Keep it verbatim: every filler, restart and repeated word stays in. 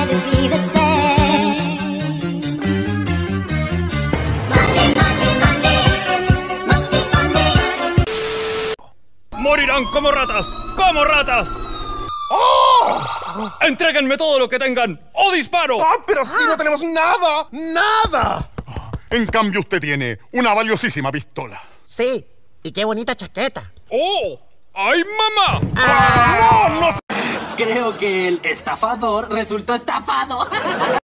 never be the same. Monday, Monday, Monday, mostly Monday. ¡Morirán como ratas! ¡Como ratas! ¡Oh! ¡Entréguenme todo lo que tengan! ¡O disparo! ¡Ah, pero si no tenemos nada! ¡Nada! En cambio usted tiene una valiosísima pistola. Sí, y qué bonita chaqueta. ¡Oh! ¡Ay, mamá! ¡No, no! Creo que el estafador resultó estafado.